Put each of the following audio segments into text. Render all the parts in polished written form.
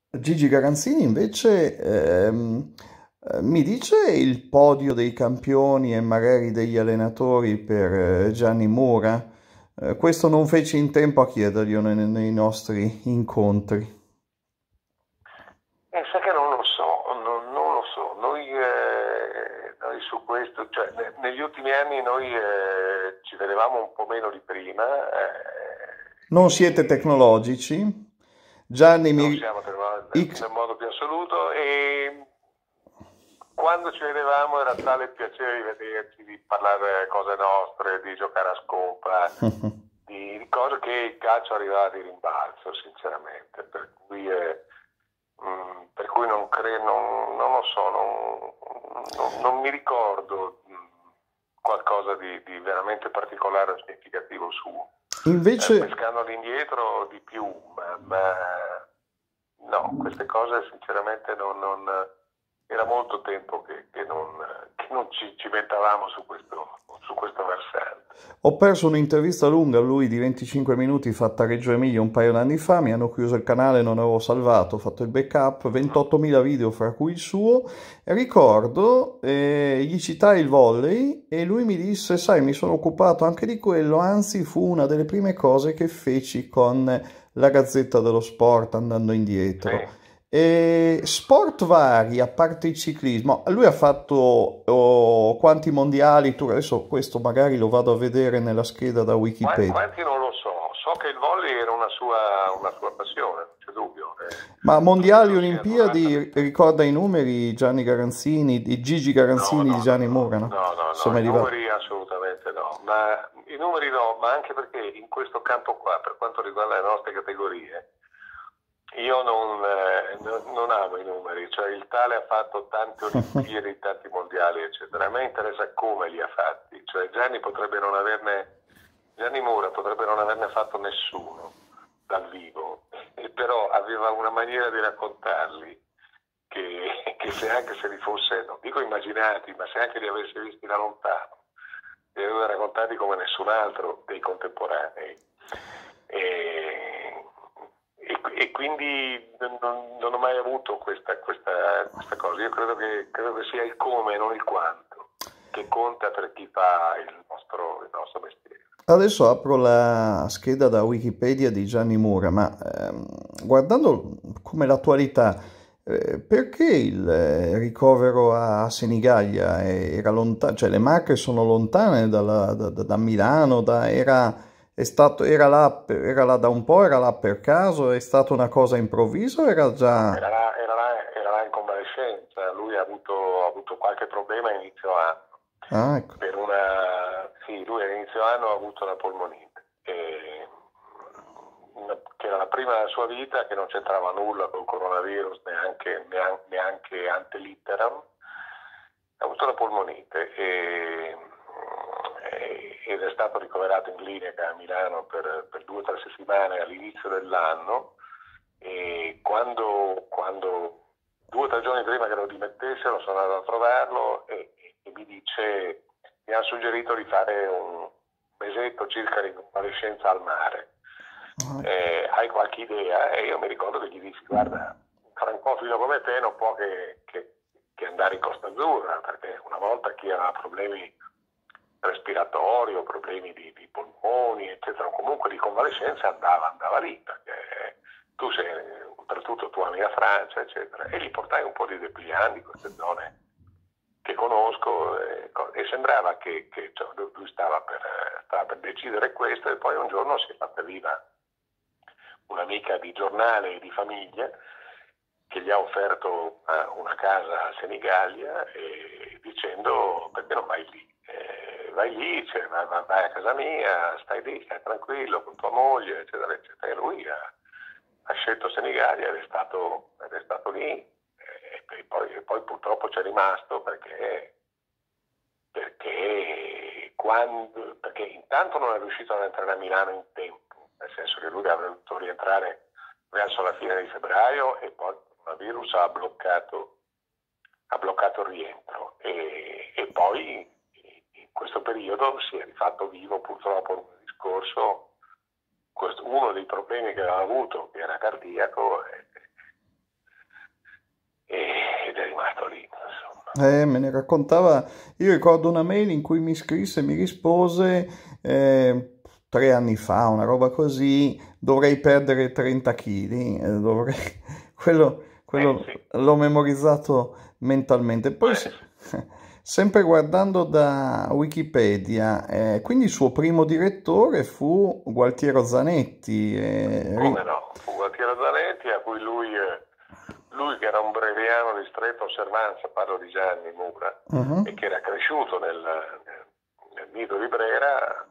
Gigi Garanzini invece mi dice il podio dei campioni e magari degli allenatori per Gianni Mura? Questo non feci in tempo a chiederglielo nei nostri incontri. Sai che non lo so, non lo so. Noi su questo, cioè negli ultimi anni noi ci vedevamo un po' meno di prima Non siete tecnologici? Gianni non mi... siamo X... nel modo più assoluto e quando ci vedevamo era tale il piacere di vederci, di parlare cose nostre, di giocare a scopa, di cose che il calcio arrivava di rimbalzo, sinceramente, per cui non lo so, non mi ricordo qualcosa di veramente particolare o significativo suo. Invece Pescando all'indietro di più, ma no, queste cose sinceramente era molto tempo che non ci cimentavamo su questo versante. ho perso un'intervista lunga a lui di 25 minuti fatta a Reggio Emilia un paio d'anni fa, mi hanno chiuso il canale, non avevo salvato, ho fatto il backup, 28.000 video fra cui il suo, e ricordo, gli citai il volley e lui mi disse, sai, mi sono occupato anche di quello, anzi fu una delle prime cose che feci con la Gazzetta dello Sport andando Sì. indietro. E sport vari, a parte il ciclismo, lui ha fatto quanti mondiali, tu adesso questo magari lo vado a vedere nella scheda da Wikipedia, Quanti non lo so, so che il volley era una sua passione, non c'è dubbio. ma mondiali, Credo sia durata. Olimpiadi, ricorda i numeri, Gianni Garanzini, di Gigi No, Garanzini, di no, no, Gianni no, Mura, no? no, no, no, Insomma, è i arrivato. numeri assolutamente no, ma i numeri no, ma anche perché in questo campo qua, per quanto riguarda le nostre categorie, io non amo i numeri, cioè il tale ha fatto tante Olimpiadi, tanti mondiali, eccetera. A me interessa come li ha fatti, cioè Gianni Mura potrebbe non averne fatto nessuno dal vivo, e però aveva una maniera di raccontarli che se anche se li fosse, non dico immaginati, ma se anche li avesse visti da lontano, li aveva raccontati come nessun altro dei contemporanei. E, e quindi non ho mai avuto questa cosa. Io credo che sia il come, non il quanto, che conta per chi fa il nostro mestiere. Adesso apro la scheda da Wikipedia di Gianni Mura, ma guardando come l'attualità, perché il ricovero a Senigallia era lontano, cioè le Marche sono lontane da Milano, era là da un po', era là per caso, è stata una cosa improvvisa o era No, già... era là in convalescenza, lui ha avuto qualche problema a inizio anno. Ah, ecco. Sì, lui all'inizio anno ha avuto una polmonite, che era la prima della sua vita, che non c'entrava nulla col coronavirus, neanche ante litteram. Ha avuto la polmonite ed è stato ricoverato in clinica a Milano per 2 o 3 settimane all'inizio dell'anno. E quando 2 o 3 giorni prima che lo dimettessero sono andato a trovarlo e mi ha suggerito di fare un mesetto circa di convalescenza al mare. Ah, ecco. Hai qualche idea? E io mi ricordo che gli dissi, guarda, un francofilo come te non può che andare in Costa Azzurra, perché una volta chi aveva problemi respiratori o problemi di polmoni, eccetera, o comunque di convalescenza andava lì, perché tu sei, oltretutto tu ami la Francia, eccetera, e gli portai un po' di Depliant, di queste zone che conosco, e sembrava cioè, lui stava per decidere questo, e poi un giorno si è fatta viva un'amica di giornale e di famiglia che gli ha offerto una casa a Senigallia, dicendo perché non vai lì? Vai lì, cioè, vai a casa mia, stai lì, stai tranquillo con tua moglie, eccetera, eccetera. E lui ha scelto Senigallia ed è stato lì, e poi purtroppo c'è rimasto perché intanto non è riuscito ad entrare a Milano in tempo, nel senso che lui avrebbe dovuto rientrare verso la fine di febbraio, e poi il coronavirus ha bloccato il rientro, e poi in questo periodo si è rifatto vivo purtroppo lunedì scorso uno dei problemi che aveva avuto, che era cardiaco, Me ne raccontava, io ricordo una mail in cui mi scrisse, mi rispose 3 anni fa, una roba così, dovrei perdere 30 kg, quello Sì, l'ho memorizzato mentalmente. Poi, sì. sempre guardando da Wikipedia, quindi il suo primo direttore fu Gualtiero Zanetti. Come no? Fu Gualtiero Zanetti, a cui lui che era un breveiano di stretta osservanza, parlo di Gianni Mura, Mhm, e che era cresciuto nel nido di Brera.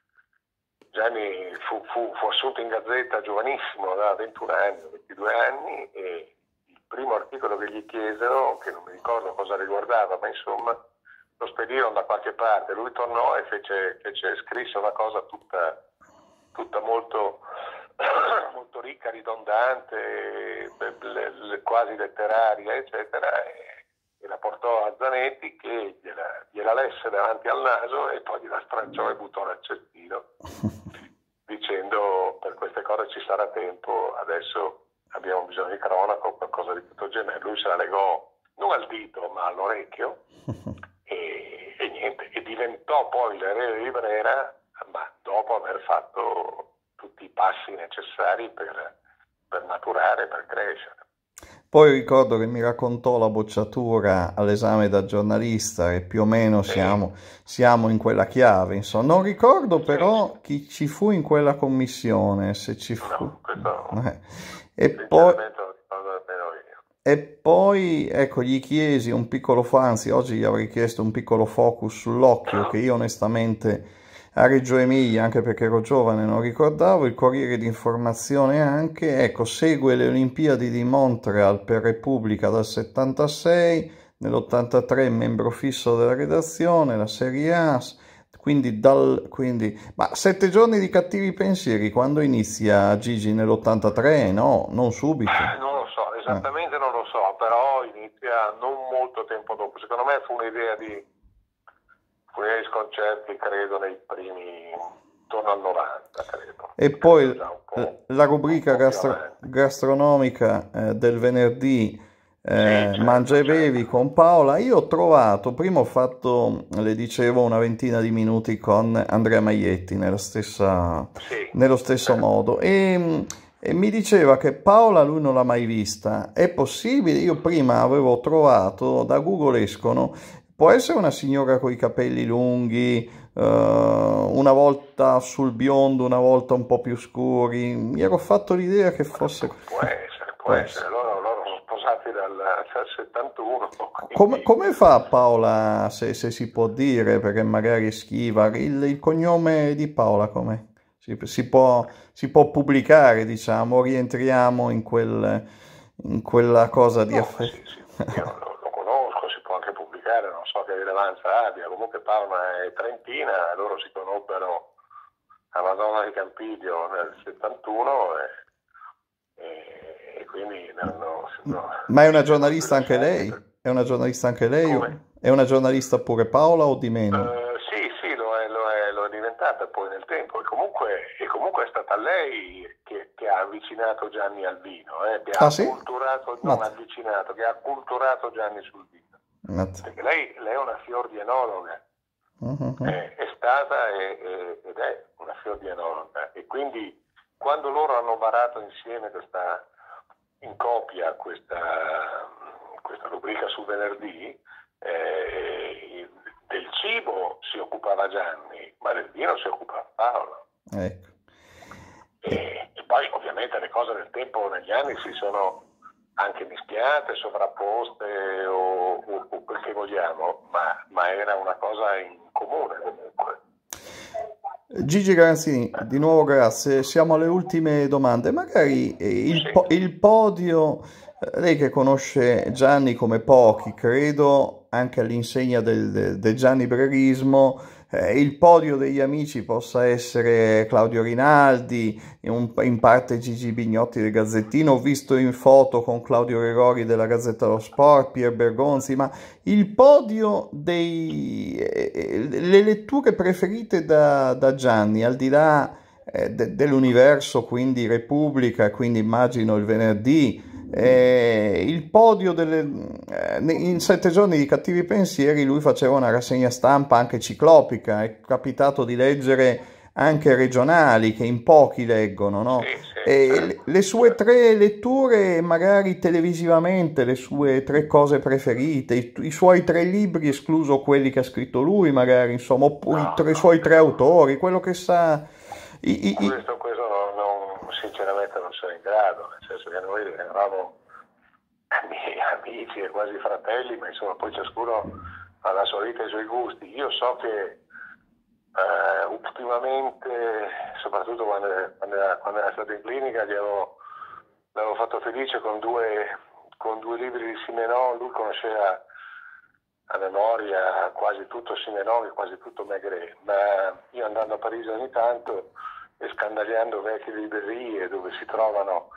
Gianni fu assunto in Gazzetta giovanissimo, aveva 21 anni, 22 anni, e il primo articolo che gli chiesero, che non mi ricordo cosa riguardava, ma insomma lo spedirono da qualche parte. Lui tornò e scrisse una cosa tutta molto, molto ricca, ridondante, quasi letteraria, eccetera, e la portò a Zanetti, che gliela lesse davanti al naso e poi gliela stracciò e buttò nel cestino, dicendo: per queste cose ci sarà tempo, adesso abbiamo bisogno di cronaca o qualcosa di tutto genere. Lui se la legò non al dito ma all'orecchio, e niente, e diventò poi l'erede di Brera, ma dopo aver fatto tutti i passi necessari per maturare, per crescere. Poi ricordo che mi raccontò la bocciatura all'esame da giornalista e più o meno Sì, siamo in quella chiave, insomma. Non ricordo sì. però chi ci fu in quella commissione, se ci fu. No, questo Eh. E poi, sinceramente lo ricordo nemmeno io. e poi, ecco, gli chiesi un piccolo, anzi, oggi gli avrei chiesto un piccolo focus sull'occhio, che io onestamente a Reggio Emilia, anche perché ero giovane, non ricordavo. Il Corriere d'Informazione anche, ecco, segue le Olimpiadi di Montreal per Repubblica dal 76, nell'83 è membro fisso della redazione, la Serie A, ma 7 giorni di cattivi pensieri, quando inizia Gigi nell'83? No, non subito. Non lo so, esattamente non lo so, però inizia non molto tempo dopo. Secondo me fu un'idea di sconcerti, credo, nei primi, intorno al 90, credo. E Credo poi già la un rubrica po' più avanti. gastronomica del venerdì, Sì, Mangia certo, e bevi certo. con Paola. Io ho trovato, prima ho fatto, le dicevo, una ventina di minuti con Andrea Maietti Sì, nello stesso certo. modo e mi diceva che Paola lui non l'ha mai vista. È possibile? Io prima avevo trovato, da Google escono, può essere una signora con i capelli lunghi, una volta sul biondo, una volta un po' più scuri. Mi ero fatto l'idea che fosse... Può essere, può Può essere. essere. Loro sono sposati dal 71, Come, quindi come fa Paola, se si può dire, perché magari è schiva, il cognome di Paola com'è? Si può pubblicare, diciamo, rientriamo in quella cosa di no, ma affetto. sì, sì, io lo conosco, si può anche pubblicare, non so che rilevanza abbia. Comunque Paola è trentina, loro si conobbero a Madonna di Campiglio nel 71 e quindi Ma è una si sono giornalista presi anche lei? sempre. È una giornalista anche lei? Come? È una giornalista pure Paola o di meno? Sì, sì, lo è diventata poi nel tempo e comunque è stata lei che ha avvicinato Gianni al vino, che ha Ah sì? acculturato, non Matt. avvicinato, che ha acculturato Gianni sul vino. Matt. Perché lei è una fior di enologa, Mhm. è stata ed è una fior di enologa, e quindi quando loro hanno varato insieme in coppia questa rubrica su venerdì, del cibo si occupava Gianni, ma del vino si occupava Paolo. Ecco. E poi ovviamente le cose nel tempo, negli anni, si sono anche mischiate, sovrapposte o quel che vogliamo, ma era una cosa in comune comunque. Gigi Garazzini, di nuovo grazie. Siamo alle ultime domande. Magari Sì. il podio, lei che conosce Gianni come pochi, credo anche all'insegna del Gianni Brerismo, il podio degli amici possa essere Claudio Rinaldi, in parte Gigi Bignotti del Gazzettino. Ho visto in foto con Claudio Gregori della Gazzetta dello Sport, Pier Bergonzi, ma il podio le letture preferite da Gianni, al di là dell'universo, quindi Repubblica, quindi immagino il venerdì, il podio in 7 giorni di cattivi pensieri lui faceva una rassegna stampa anche ciclopica, è capitato di leggere anche regionali che in pochi leggono, Sì, no? sì, E certo, le sue certo. 3 letture, magari televisivamente, le sue 3 cose preferite, i suoi 3 libri, escluso quelli che ha scritto lui, magari, insomma, oppure No, i no, suoi 3 autori, quello che sa. questo sinceramente non sono in grado, nel senso che noi eravamo amici e quasi fratelli, ma insomma poi ciascuno ha la sua vita e i suoi gusti. Io so che ultimamente, soprattutto quando era stato in clinica, l'avevo fatto felice con due libri di Simenon. Lui conosceva a memoria quasi tutto Simenon e quasi tutto Maigret, ma io andando a Parigi ogni tanto e scandagliando vecchie librerie dove si trovano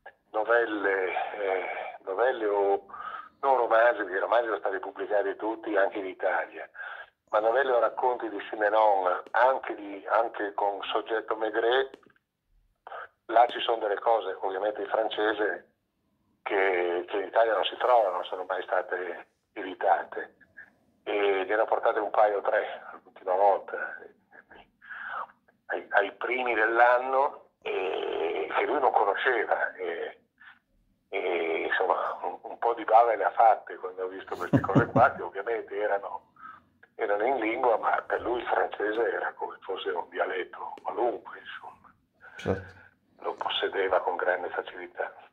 novelle o non romanzi, perché i romanzi sono stati pubblicati tutti anche in Italia, ma novelle o racconti di Simenon, anche con soggetto Maigret. Là ci sono delle cose, ovviamente in francese, che in Italia non si trovano, non sono mai state editate. E ne ho portate un paio o 3 l'ultima volta, ai primi dell'anno, che lui non conosceva. Insomma, un po' di bave le ha fatte quando ho visto queste cose qua, che ovviamente erano in lingua, ma per lui il francese era come fosse un dialetto qualunque, insomma, Certo. lo possedeva con grande facilità.